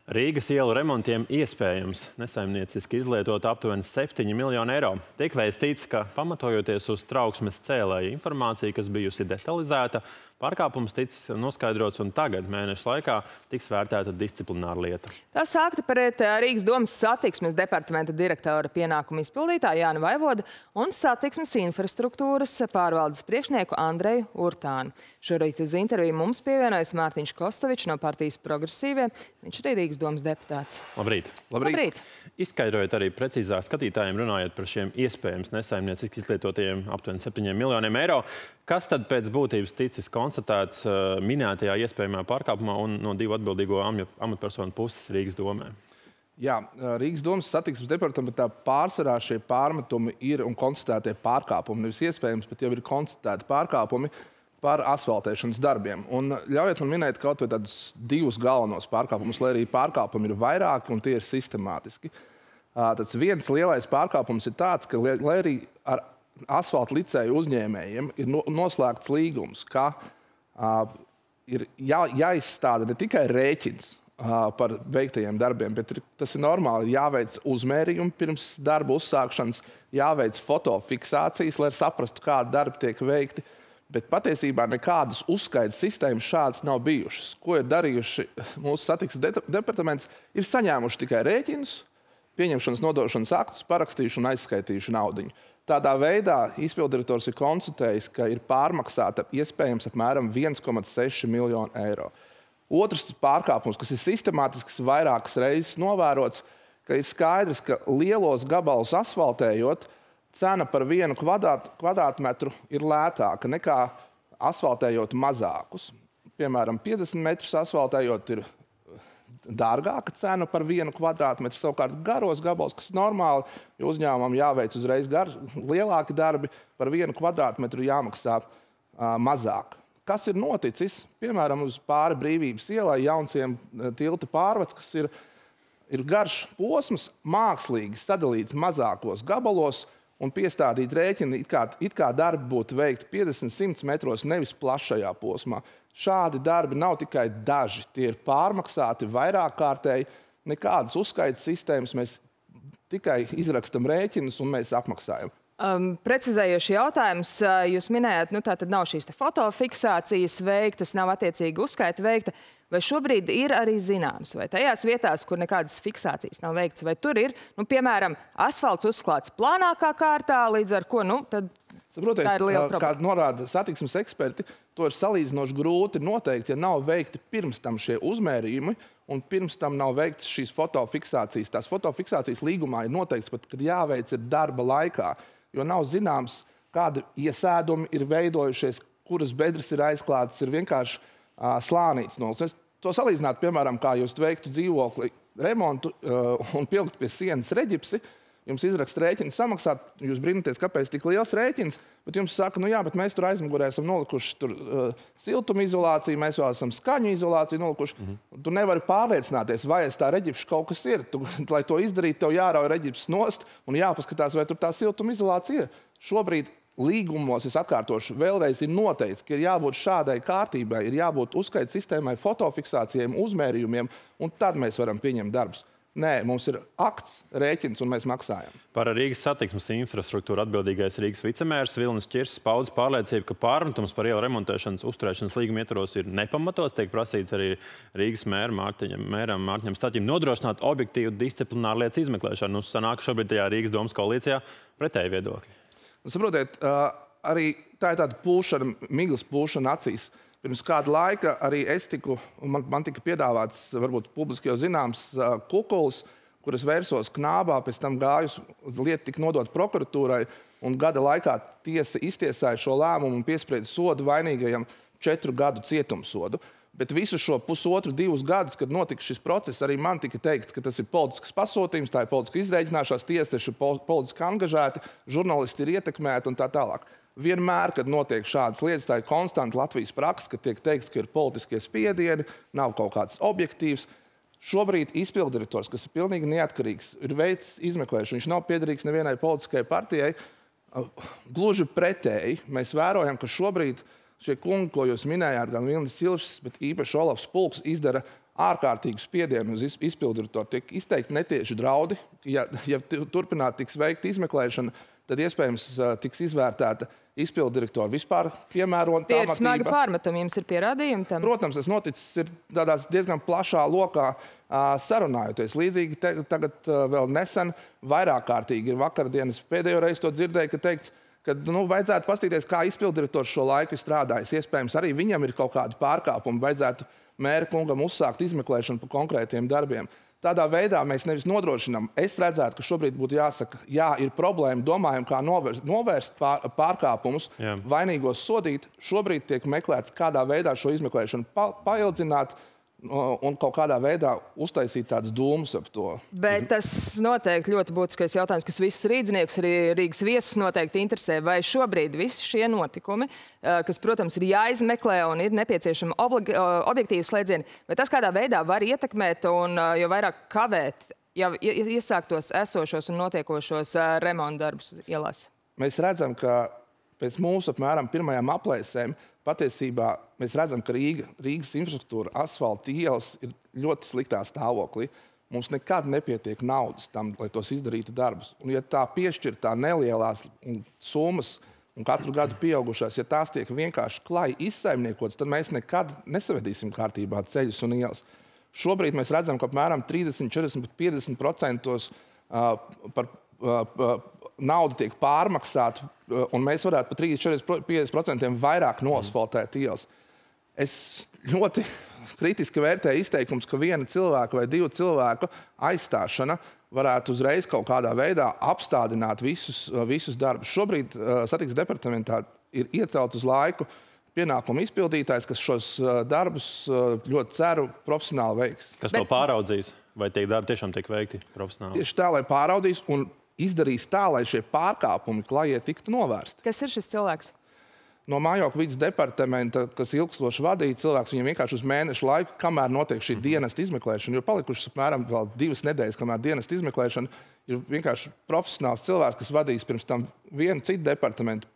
Rīgas ielu remontiem iespējams nesaimnieciski izlietot aptuveni 7 miljoni eiro. Tiek vēstīts, ka pamatojoties uz trauksmes cēlēja informāciju, kas bijusi detalizēta, pārkāpums ticis noskaidrots un tagad mēneša laikā tiks vērtēta disciplināra lieta. Tā sākta pret Rīgas domas satiksmes departamenta direktora pienākumu izpildītāju Jāni Vaivodu un satiksmes infrastruktūras pārvaldes priekšnieku Andreju Urtānu. Šorīt uz interviju mums pievienojas Mārtiņš Kostovičs no partijas Progresīvie. Viņš arī Rīgas domas deputāts. Labrīt! Labrīt! Izskaidrojot arī precīzāk skatītājiem, runājot par šiem iespējams nesaimnieciski izlietotajiem aptuveni 7 miljoniem eiro. Kas tad pēc būtības ticis konstatēts minētajā iespējamā pārkāpumā un no divu atbildīgo amatpersonu puses Rīgas domē? Jā, Rīgas domas satiksmes departamentā pārsvarā šie pārmetumi ir un konstatētie pārkāpumi. Nevis iespējams, bet jau ir konstatēti pārkāpumi par asfaltēšanas darbiem. Un ļaujiet man minēt kaut vai tādus divus galvenos pārkāpumus, lai arī pārkāpumi ir vairāki un tie ir sistemātiski. Tāds viens lielais pārkāpums ir tāds, ka lai arī ar asfalta liceju uzņēmējiem ir noslēgts līgums, ka ir jāizstāda ne tikai rēķins par veiktajiem darbiem, bet tas ir normāli, ir jāveic uzmērījumi pirms darba uzsākšanas, jāveic fotofiksācijas, lai saprastu, kādi darbi tiek veikti. Bet patiesībā nekādas uzskaitas sistēmas šādas nav bijušas. Ko ir darījuši mūsu satiksmes departaments, ir saņēmuši tikai rēķinus, pieņemšanas nodošanas aktus, parakstījuši un aizskaitījuši naudiņu. Tādā veidā izpilddirektors ir konstatējis, ka ir pārmaksāta iespējams apmēram 1,6 miljonu eiro. Otrs pārkāpums, kas ir sistemātisks vairākas reizes novērots, ka ir skaidrs, ka lielos gabalus asfaltējot, cena par 1 kvadrātmetru ir lētāka nekā asfaltējot mazākus. Piemēram, 50 metrus asfaltējot ir dārgāka cena par 1 kvadrātmetru. Savukārt garos gabalus, kas ir normāli, jo uzņēmumam jāveic uzreiz lielāki darbi, par 1 kvadrātmetru jāmaksā mazāk. Kas ir noticis? Piemēram, uz pāri Brīvības ielai Jaunciem tilta pārvads, kas ir garš posms, mākslīgi sadalīts mazākos gabalos, un piestādīt rēķini, it kā darbi būtu veikti 50-100 metros, nevis plašajā posmā. Šādi darbi nav tikai daži, tie ir pārmaksāti vairāk kārtēji, nekādas uzskaitas sistēmas, mēs tikai izrakstam rēķinus un mēs apmaksājam. Precizējoši jautājums, jūs minējāt, tātad nav šīs fotofiksācijas veiktas, nav attiecīgi uzskaita veikta. Vai šobrīd ir arī zināms, vai tajās vietās, kur nekādas fiksācijas nav veikts, vai tur ir, piemēram, asfalts uzklāts plānākā kārtā, līdz ar ko, tad tā ir liela problēma. Kā norāda satiksmes eksperti, to ir salīdzinoši grūti noteikt, ja nav veikti pirms tam šie uzmērījumi un pirms tam nav veikts šīs fotofiksācijas. Tās fotofiksācijas līgumā ir noteikts pat, kad jāveic ir darba laikā, jo nav zināms, kādi iesēdumi ir veidojušies, kuras bedres ir aizklātas, ir vienkārši slānīts nolis. Es to salīdzinātu, piemēram, kā jūs veiktu dzīvokli remontu un pielikt pie sienas reģipsi, jums izrakst rēķinu samaksāt, jūs brīnaties, kāpēc tik liels rēķins, bet jums saka, jā, bet mēs tur aizmugurē esam nolikuši siltumizolāciju, mēs vēl esam skaņu izolāciju nolikuši. Tu nevari pārliecināties, vai tā reģipša kaut kas ir. Lai to izdarītu, tev jārauj reģipsis nost un jāpaskatās, vai tur tā siltumizolācija ir. Šobrīd līgumos, es atkārtošu, vēlreiz ir noteikts, ka ir jābūt šādai kārtībai, ir jābūt uzskaitas sistēmai, fotofiksācijiem, uzmērījumiem, un tad mēs varam pieņemt darbus. Nē, mums ir akts, rēķins, un mēs maksājam. Par Rīgas satiksmes infrastruktūru atbildīgais Rīgas vicemērs Vilnis Čirss paudas pārliecību, ka pārmetums par ielu remontēšanas uzturēšanas līguma ietvaros ir nepamatos. Tiek prasīts arī Rīgas mēram Mārtiņam Staķim nodrošināt objektīvu disciplināru lietas izmeklēšanu. Sanāk šobrīd tajā Rīgas domas koalīcijā pretēji viedokļi. Saprotiet, arī tā ir tāda pūšana, miglas pūšana acīs. Pirms kāda laika arī es tiku, man tika piedāvāts, varbūt publiski jau zināms, kukulis, kuras vērsos Knābā, pēc tam gājus, lieta tika nodota prokuratūrai, un gada laikā tiesa iztiesāja šo lēmumu un piesprieda sodu vainīgajam 4 gadu cietumsodu. Bet visu šo 1,5–2 gadus, kad notika šis process, arī man tika teikts, ka tas ir politisks pasūtījums, tā ir politiska izrēķināšanās, tiesneši ir politiski angažēti, žurnālisti ir ietekmēti un tā tālāk. Vienmēr, kad notiek šādas lietas, tā ir konstanta Latvijas praksa, ka tiek teikts, ka ir politiskie spiedieni, nav kaut kāds objektīvs. Šobrīd izpilddirektors, kas ir pilnīgi neatkarīgs, ir veicis izmeklēšanu, viņš nav piederīgs nevienai politiskai partijai. Gluži pretēji, mēs vērojam, ka šobrīd šie kungi, ko jūs minējāt, gan Vilnis Čirss, bet īpaši Olafs Pulks, izdara ārkārtīgu spiedienu uz izpilddirektoru, tiek izteikti netieši draudi. Ja turpināt tiks veikta izmeklēšana, tad iespējams tiks izvērtēta izpilddirektora vispār piemērota amatība. Tie ir smagi pārmetumi, jums ir pierādījumi tam? Protams, tas noticis ir tādās diezgan plašā lokā sarunājoties. Līdzīgi tagad vēl nesen vairāk kārtīgi ir vakardienas pēdējo reizi to dzirdēju, ka teikts, ka vajadzētu pastīties, kā izpilddirektors šo laiku ir strādājis. Iespējams, arī viņam ir kaut kādi pārkāpumi, vajadzētu mēra kungam uzsākt izmeklēšanu par konkrētiem darbiem. Tādā veidā mēs nevis nodrošinām. Es redzētu, ka šobrīd būtu jāsaka, jā, ir problēma, domājam, kā novērst pārkāpumus, vainīgos sodīt. Šobrīd tiek meklēts, kādā veidā šo izmeklēšanu paildzināt un kaut kādā veidā uztaisīt tādus dūmus ap to. Bet tas noteikti ļoti būtiskais jautājums, kas visus rīdzniekus, arī Rīgas viesus noteikti interesē, vai šobrīd visi šie notikumi, kas, protams, ir jāizmeklē un ir nepieciešama objektīva slēdziena, vai tas kādā veidā var ietekmēt un jo vairāk kavēt jau iesāktos esošos un notiekošos remontdarbus ielās? Mēs redzam, ka pēc mūsu apmēram pirmajām aplēsēm patiesībā mēs redzam, ka Rīgas infrastruktūra, asfalta ielas ir ļoti sliktā stāvoklī. Mums nekad nepietiek naudas tam, lai tos izdarītu darbus. Un ja tā piešķirtā nelielās summas un katru gadu pieaugušās, ja tās tiek vienkārši klai izsaimniekotas, tad mēs nekad nesavedīsim kārtībā ceļus un ielas. Šobrīd mēs redzam, ka apmēram 30, 40, 50% par nauda tiek pārmaksāta, un mēs varētu par 30, 40, 50% vairāk noasfaltēt ielas. Es ļoti kritiski vērtēju izteikums, ka viena cilvēka vai divu cilvēku aizstāšana varētu uzreiz kaut kādā veidā apstādināt visus darbus. Šobrīd satiksmes departamentā ir iecelt uz laiku pienākumu izpildītājs, kas šos darbus ļoti ceru profesionāli veiks. Kas to pāraudzīs? Vai tie darbi tiešām tiek veikti profesionāli? Tieši tā, lai pāraudīs un izdarīs tā, lai šie pārkāpumi klajie tiktu novērsti. Kas ir šis cilvēks? No mājokļu vides departamenta, kas ilgstoši vadīja cilvēks, viņam vienkārši uz mēnešu laiku, kamēr notiek šī dienesta izmeklēšana, jo palikušas apmēram vēl 2 nedēļas, kamēr dienesta izmeklēšana, ir vienkārši profesionāls cilvēks, kas vadīs pirms tam vienu citu departamentu.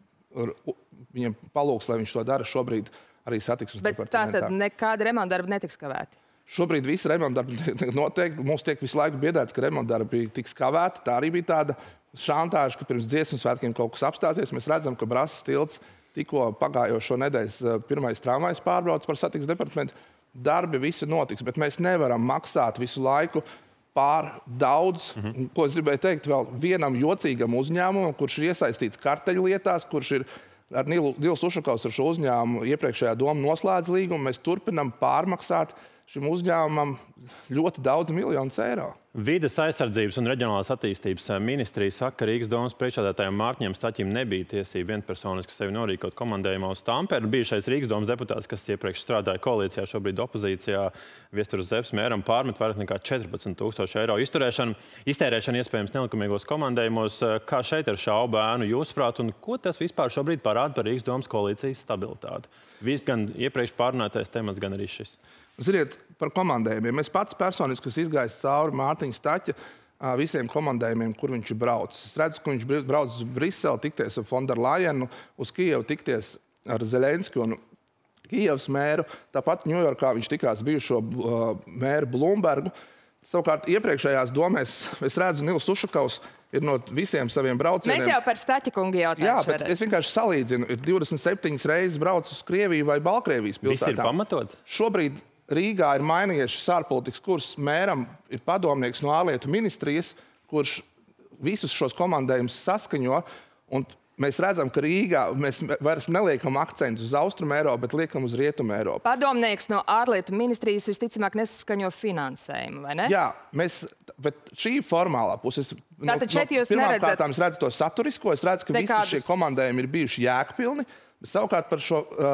Viņam palūgs, lai viņš to dara šobrīd arī satiksmes departamentā. Bet tātad nekāda remontdarba netiks kavēti? Šobrīd visi remontdarbi noteikti. Mums tiek visu laiku biedēts, ka remontdarbi tiks kavēti. Tā arī bija tāda šantāža, ka pirms dziesmu svētkiem kaut kas apstāsies. Mēs redzam, ka Brasas tilts tikko pagājošo nedēļas pirmais tramvajs pārbrauc par satiksmes departamentu. Darbi visi notiks, bet mēs nevaram maksāt visu laiku pār daudz. Ko es gribēju teikt vēl vienam jocīgam uzņēmumam, kurš ir iesaistīts karteļlietās, kurš ir ar Nils Ušakovs ar šo uzņēmumu iepriekšējā doma noslēdz līgumu. Mēs turpinam pārmaksāt šim uzņēmumam ļoti daudz miljonus eiro. Vides aizsardzības un reģionālās attīstības ministrija saka, ka Rīgas domas priekšsēdētājam Mārtiņam Staķim nebija tiesība vienpersoniski sevi norīkot komandējumā uz Tamperu. Bijušais Rīgas domas deputāts, kas iepriekš strādāja koalīcijā, šobrīd opozīcijā, Viestures Zepes mēram pārmet vairāk nekā 14,000 eiro iztērēšanu iespējams nelikumīgos komandējumos. Kā šeit ar šaubu ēnu jūsuprāt, un ko tas vispār šobrīd parāda par Rīgas domas koalīcijas stabilitāti? Viss gan iepriekš pārunātais temats, gan arī šis. Ziniet, par komandējumiem. Es pats personiski esmu izgājis cauri Mārtiņa Staķa visiem komandējumiem, kur viņš ir braucis. Es redzu, ka viņš brauc uz Briseli, tikties ar von der Leyenu, uz Kijevu tikties ar Zelenski un Kijevas mēru. Tāpat Ņujorkā viņš tikās bijušo mēru Blumbergu. Savukārt iepriekšējās domēs es redzu Nils Ušakovs ir no visiem saviem braucieniem. Mēs jau par Staķa kungu jautājām. Jā, bet es vienkārši salīdzinu. Ir 27 reizes braucis uz Krieviju vai Baltkrievijas pilsētām. Viss ir pamatots? Šobrīd Rīgā ir mainījies šis ārpolitikas kurs. Mēram ir padomnieks no ārlietu ministrijas, kurš visus šos komandējumus saskaņo. Un mēs redzam, ka Rīgā mēs vairs neliekam akcentu uz Austrumu Eiropu, bet liekam uz Rietumu Eiropu. Padomnieks no ārlietu ministrijas visticamāk nesaskaņo finansējumu, vai ne? Jā, bet šī formālā puse. Tātad šeit jūs neredzat? Pirmkārt, es redzu to saturisko, es redzu, ka visi šie komandējumi ir bijuši jēgpilni. Savukārt par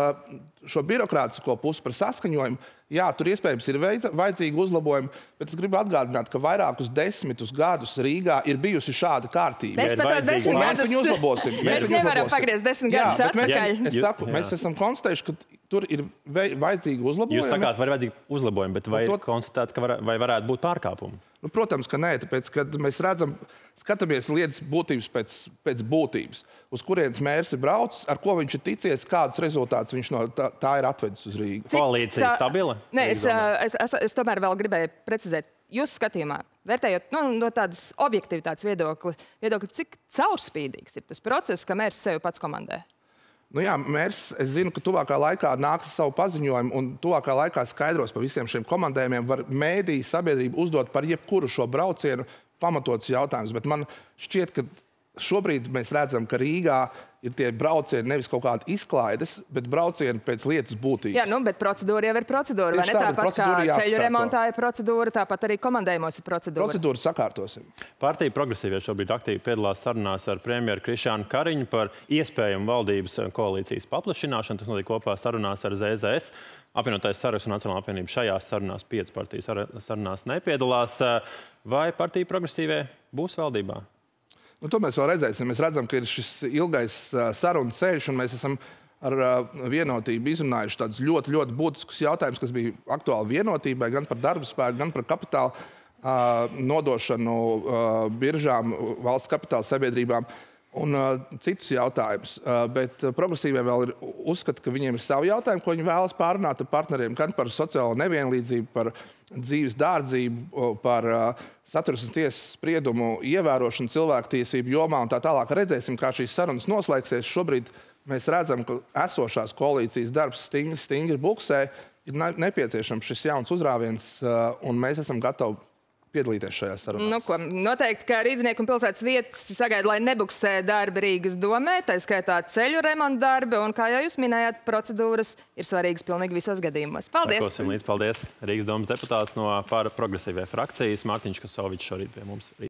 šo birokrātisko pusi, par saskaņojumu, jā, tur iespējams ir vajadzīgi uzlabojumi, bet es gribu atgādināt, ka vairākus 10 gadus Rīgā ir bijusi šāda kārtība. Mēs pat tās 10 gadus uzlabosim. Mēs nevaram pagriezt 10 gadus atpakaļ. Es saku, mēs esam konstatējuši, ka tur ir vajadzīgi uzlabojumi. Jūs sakāt, var vajadzīgi uzlabojumi, bet vai konstatēt, ka vai varētu būt pārkāpumi? Nu, protams, ka nē, tāpēc, kad mēs skatāmies lietas būtības pēc būtības, uz kurienes mērs ir braucis, ar ko viņš ir ticies, kādus rezultātus viņš no tā ir atvedis uz Rīgu. Koalīcija stabila? Nē, es tomēr vēl gribēju precizēt. Jūsu skatījumā, vērtējot no tādas objektivitātes viedokļa, cik caurspīdīgs ir tas process, ka mērs sevi pats komandē? Nu jā, mērs, es zinu, ka tuvākā laikā nāks savu paziņojumu un tuvākā laikā skaidros par visiem šiem komandējumiem. Var mēdī sabiedrību uzdot par jebkuru šo braucienu pamatots jautājums. Bet man šķiet, ka šobrīd mēs redzam, ka Rīgā ir tie braucieni nevis kaut kādi izklaides, bet braucieni pēc lietas būtības. Jā, nu, bet procedūra jau ir procedūra. Vai ne tāpat kā ceļu remontā ir procedūra, tāpat arī komandējumos ir procedūra? Procedūru sakārtosim. Partija Progresīvie šobrīd aktīvi piedalās sarunās ar premjeru Krišjānu Kariņu par iespējamu valdības koalīcijas paplašināšanu. Tas notika kopā sarunās ar ZZS. Apvienotais Saraksts un Nacionālā apvienība šajās sarunās 5 partijas sarunās nepiedalās. Vai partija Progresīvie būs valdībā? Nu, to mēs vēl redzēsim. Mēs redzam, ka ir šis ilgais sarunu ceļš, un mēs esam ar vienotību izrunājuši tādus ļoti, ļoti būtiskus jautājumus, kas bija aktuāli vienotībai, gan par darba spēku, gan par kapitālu nodošanu biržām, valsts kapitāla sabiedrībām un citus jautājumus. Bet progresīvie vēl ir uzskata, ka viņiem ir savi jautājumi, ko viņi vēlas pārunāt ar partneriem, gan par sociālo nevienlīdzību, par dzīves dārdzību, par Satversmes tiesas spriedumu ievērošanu cilvēktiesību jomā un tā tālāk. Redzēsim, kā šīs sarunas noslēgsies. Šobrīd mēs redzam, ka esošās koalīcijas darbs stingri buksē, ir nepieciešams šis jauns uzrāviens, un mēs esam gatavi piedalīties šajās sarunās. Nu, ko, noteikti, ka Rīdznieku un pilsētas vietas sagaida, lai nebuksē darbi Rīgas domē, tā skaitā ceļu remonta darbi, un, kā jau jūs minējāt, procedūras ir svarīgas pilnīgi visos gadījumos. Paldies! Sekosim līdz, paldies! Rīgas domas deputāts no Progresīvie frakcijas Mārtiņš Kasovičs šorīt pie mums.